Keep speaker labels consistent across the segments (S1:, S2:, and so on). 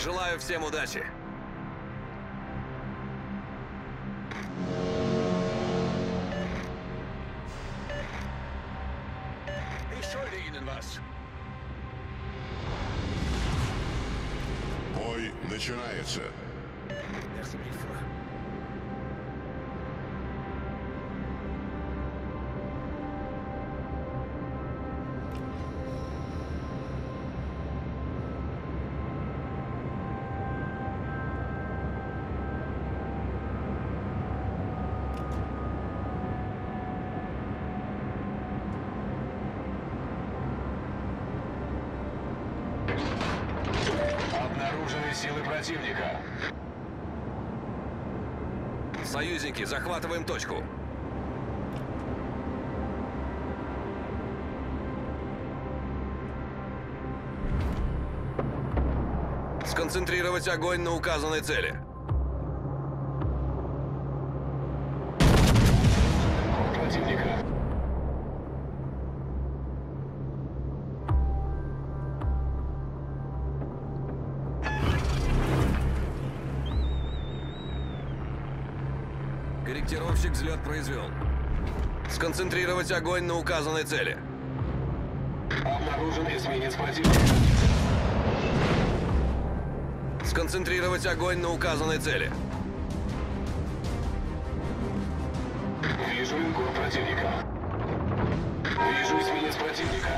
S1: Желаю всем удачи.
S2: Бой начинается.
S3: Обнаружены силы противника.
S1: Союзники, захватываем точку. Сконцентрировать огонь на указанной цели.
S3: Противника.
S1: Корректировщик взлет произвел. Сконцентрировать огонь на указанной цели.
S3: Обнаружен эсминец противника.
S1: Сконцентрировать огонь на указанной цели.
S3: Вижу линкор противника. Вижу эсминец противника.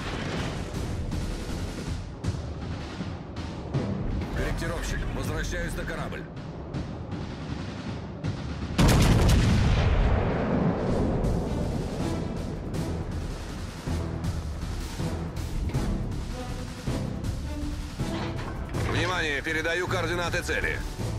S1: Корректировщик, возвращаюсь на корабль. Внимание, передаю координаты цели.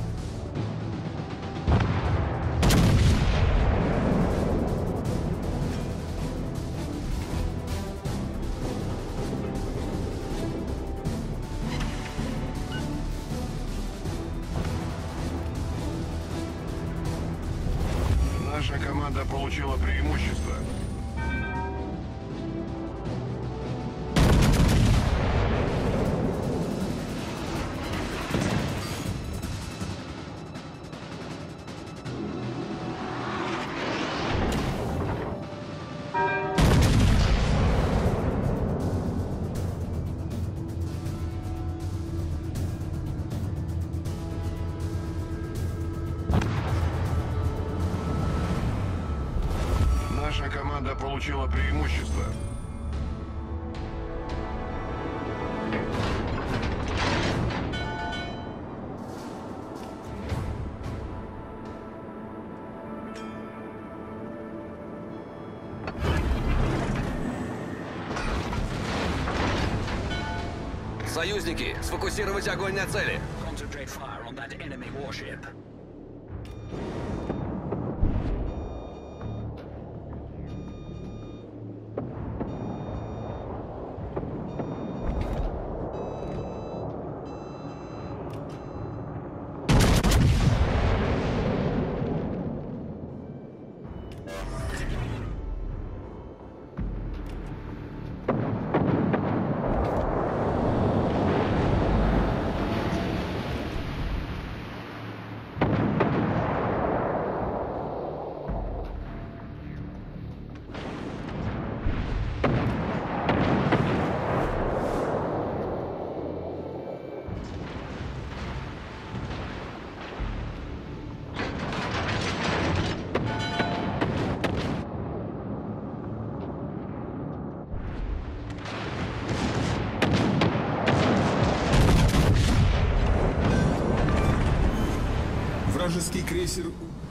S2: Наша команда получила преимущество. Наша команда получила преимущество.
S1: Союзники, сфокусировать огонь на цели.
S4: Concentrate fire on that enemy warship.
S5: Вражеский крейсер